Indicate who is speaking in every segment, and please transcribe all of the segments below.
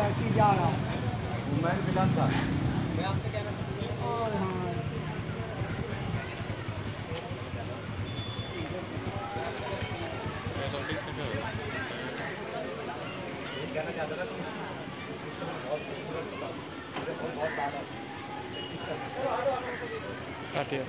Speaker 1: जा रहा हूँ
Speaker 2: मैं विधान था।
Speaker 1: मैं आपसे कह रहा था और हाँ
Speaker 2: कहना चाहता था तुम बहुत खूबसूरत बहुत ज़्यादा
Speaker 3: काटिए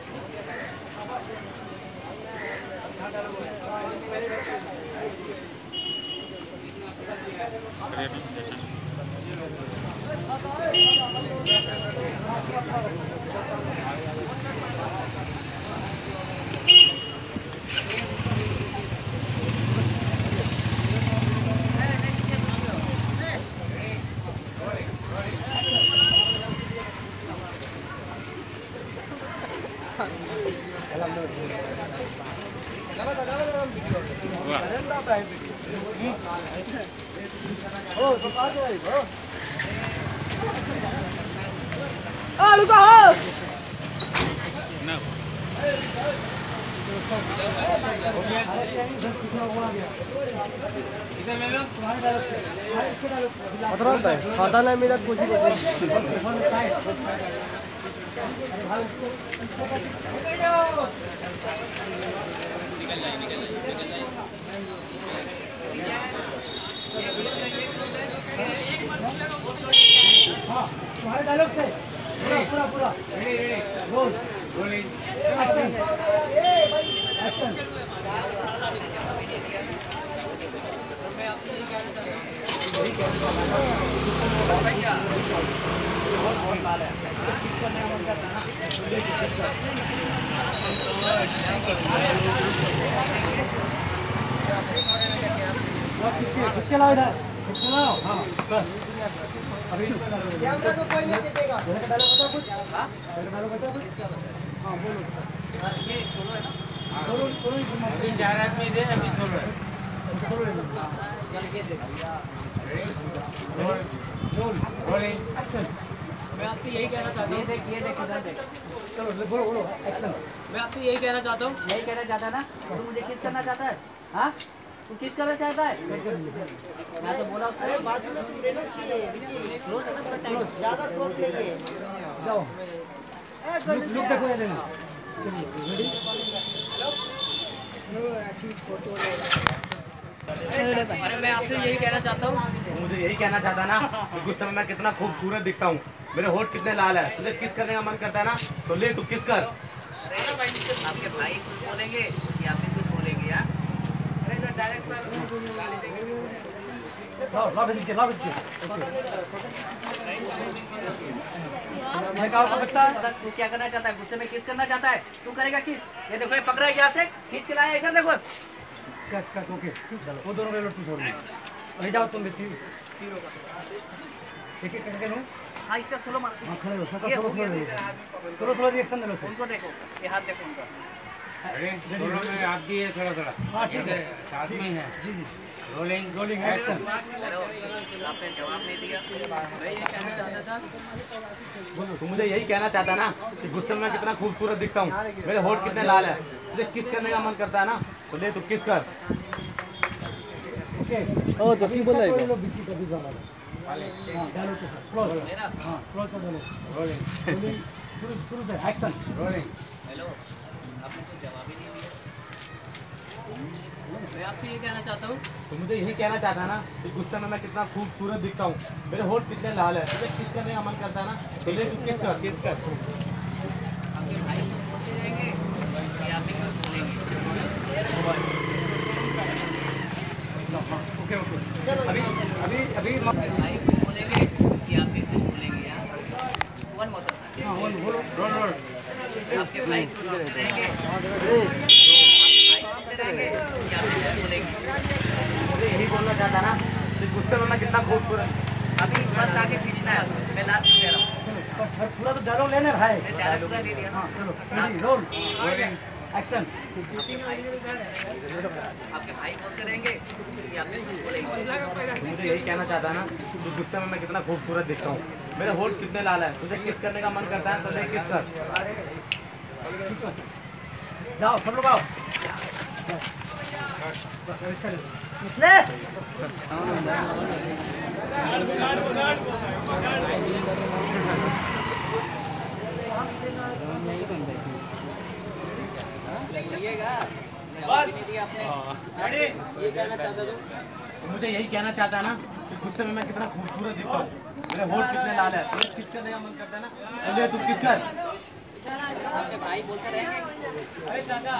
Speaker 1: खाता नहीं मिला कुछ तुम्हारे डायलॉग से पूरा पूरा रोल रोलिंग एक्शन एक्शन मैं आपको ये कहना चाहता हूँ चलाओ इधर चलाओ हाँ बस अभी कैमरा को कोई नहीं देखेगा डायलॉग बता कुछ डायलॉग बता कुछ हाँ बोलो ये सोलो है ना सोलो अभी जायरात में दे अभी सोलो है सोलो है चल के दे रोल रोलिंग एक्शन मैं आपसे यही कहना चाहता हूँ ये देख इधर देख चलो बोलो बोलो एक्शन मैं आपसे यही कहना चाहता हूँ यही कहना चाहता है ना तू मुझे किस करना चाहता है हाँ तू किस करना चाहता है मैं तो बोला उसको बात में लेना चाहिए क्लोज है थोड़ा टाइम ज्यादा क्लोज नहीं है जाओ लुक देखो ये देना चलिए रेडी लो अच्छी फोटो अरे मैं आपसे यही कहना चाहता हूँ
Speaker 2: मुझे यही कहना चाहता ना कि कुछ समय मैं कितना खूबसूरत दिखता हूँ, मेरे होठ कितने लाल है, तुझे किस करने का मन करता है ना तो ले तू किस कर।
Speaker 4: आपके भाई कुछ बोलेंगे या आप भी कुछ बोलेंगे यार? तू क्या करना चाहता है? गुस्से में किस करना चाहता है? तू करेगा किस? ये देखो ये पकड़ा है क्या से खींच के लाया इधर देखो।
Speaker 1: ओके वो दोनों रेलो टू छोड़ अभी जाओ तुम भी एक एक करके लो।
Speaker 4: हाँ इसका सोलो मार।
Speaker 1: हाँ खड़े हो सबका सोलो सोलो रिएक्शन दे लो।
Speaker 4: उनको देखो ये हाथ देखो उनका।
Speaker 2: अरे दोनों में आप भी है थोड़ा थोड़ा।
Speaker 1: हाँ ठीक है
Speaker 2: साथ में ही है।
Speaker 1: जी जी
Speaker 2: रोलिंग
Speaker 1: रोलिंग एक्शन।
Speaker 4: आपने जवाब नहीं दिया। मैं ये कहना चाहता था
Speaker 2: बोलो तू मुझे यही कहना चाहता ना कि गुस्से में मैं कितना खूबसूरत दिखता हूँ, मेरे होठ कितने लाल है, तुझे किस करने का मन करता है ना तो ले तू किस कर।
Speaker 1: ओके ओ तो की बोला है बिल्कुल कभी जाना हां डालो तो क्लोज हां क्लोज कर दो रोलिंग शुरू से एक्शन रोलिंग।
Speaker 4: हेलो आपने कुछ जवाब ही नहीं दिया। मैं आपसे ये कहना चाहता हूँ
Speaker 2: तो मुझे यही कहना चाहता ना कि गुस्से में मैं कितना खूबसूरत दिखता हूँ, मेरे होठ कितने लाल है, तुझे किस करने का मन करता है ना तो ले तू किस कर किस कर।
Speaker 4: आपके भाई कुछ बोलते रहेंगे या आप भी कुछ बोलेंगे?
Speaker 1: ओके ओके अभी अभी अभी
Speaker 4: भाई कुछ बोलेंगे या आप भी कुछ बोलेंगे यार? वन मोर
Speaker 1: हां बोलो रोल रोल
Speaker 4: आपके भाई कुछ बोलते रहेंगे या आप भी कुछ बोलेंगे?
Speaker 2: मुझे यही बोलना चाहता ना कि गुस्से में मैं कितना खूबसूरत।
Speaker 4: अभी बस आगे खींचना है, मैं लास्ट में कह रहा हूँ।
Speaker 1: पूरा तो डायलॉग लेने भाई।
Speaker 4: मैं डायलॉग पूरा दे दिया।
Speaker 1: हां चलो रेडी रोल एक्शन।
Speaker 4: आपके भाई बोलते रहेंगे या आप भी कुछ बोलेंगे?
Speaker 2: मुझे यही कहना चाहता ना कि गुस्से में मैं कितना खूबसूरत दिखता हूँ, मेरे होठ कितने लाल है, तुझे किस करने का मन करता है तो ले किस कर।
Speaker 1: जाओ सब लोग आओ ये कहना चाहता था
Speaker 2: मुझे यही कहना चाहता है ना कि गुस्से में मैं कितना खूबसूरत दिखता हूँ, मेरे होठ कितने लाल है। तुम्हें किस करने का मन करता है ना, चलिए तुम किस कर।
Speaker 4: आपके भाई बोलते रहेंगे।
Speaker 1: अरे चाचा,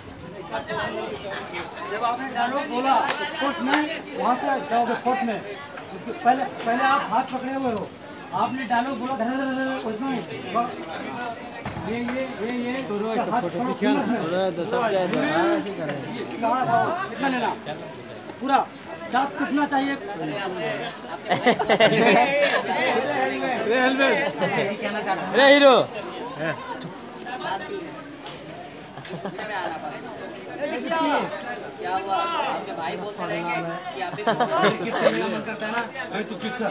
Speaker 1: जब आपने डायलॉग बोला तो फोर्स में वहाँ से जाओगे फोर्स में, उसके पहले आप हाथ पकड़े हुए हो, आपने डायलॉग बोला उसमें ये कितना लेना पूरा दांत पिसना चाहिए।
Speaker 2: अरे हीरो
Speaker 4: क्या हुआ? आपके भाई बोलते रहेंगे कि आप भी
Speaker 2: किस करने का मन करता है ना, भाई तू किस कर।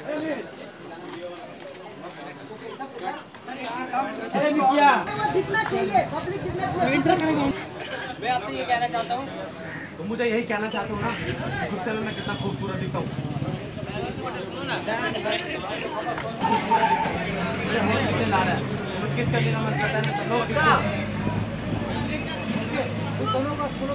Speaker 3: दिखना चाहिए, पब्लिक दिखना चाहिए।
Speaker 1: मैं आपसे ये कहना चाहता हूँ,
Speaker 2: तो मुझे यही कहना चाहता हूँ ना, गुस्से में मैं कितना खूबसूरत दिखता हूँ। कितने लाल है, तुम्हें किस करने का मन करता है ना, चलो किस कर।
Speaker 1: दोनों का सुनो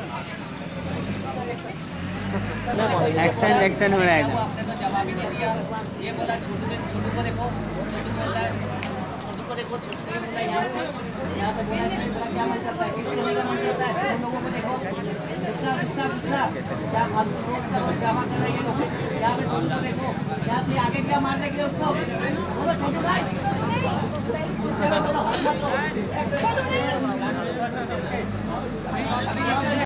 Speaker 4: एक्शन हो रहा है। आपने तो जवाब ही नहीं दिया। ये बोला छोटू को देखो, छोटू बोल रहा है छोटू को देखो, छोटू को बोला यहाँ से बोला क्या मन करता है, किस करने का मन करता है। तुम लोगों को देखो गुस्सा क्या फालतू रोज का रोज ड्रामा कर रहे हैं लोग। यहाँ पे छोटू को देखो, यहाँ से आगे क्या मारने के लिए उसको बोलो छोटू भाई गुस्से में बोलो।